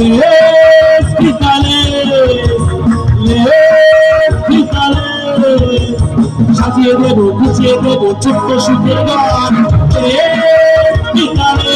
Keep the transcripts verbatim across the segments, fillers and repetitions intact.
সাজিয়ে দেব গুছিয়ে দেব ছোট্ট সুখের গান গীতারে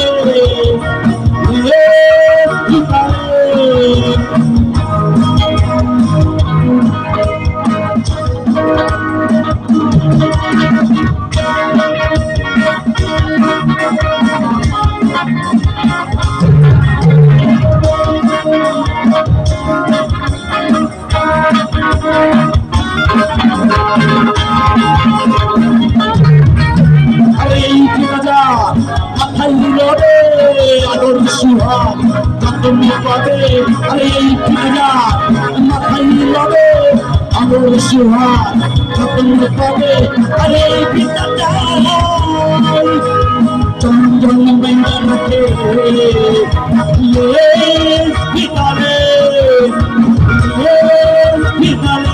আদর সুহাগ তুমি পাবে আরে এই পূজা মাথায় লবে আদর সুহাগ তুমি পাবে আরে এই পিতাটা চন্দন বেঙ্গা রাখে পিতারে পিতারে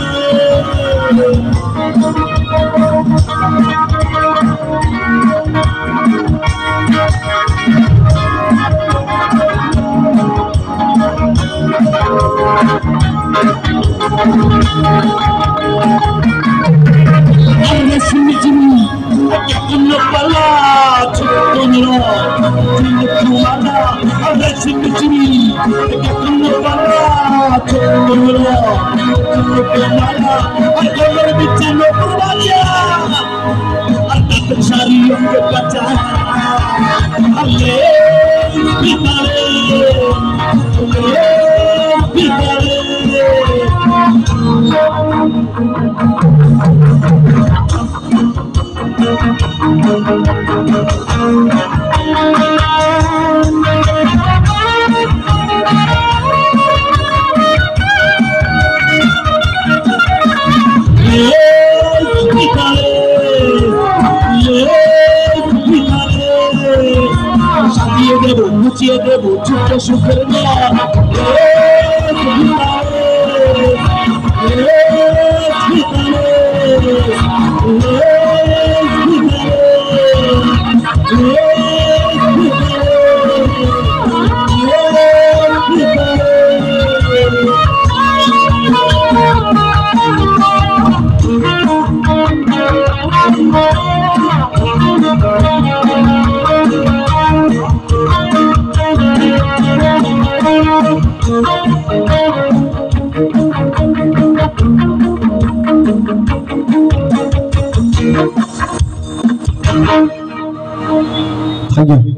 সাজিয়ে দেব গুছিয়ে দেব ছোট্ট সুখের গান Thank you.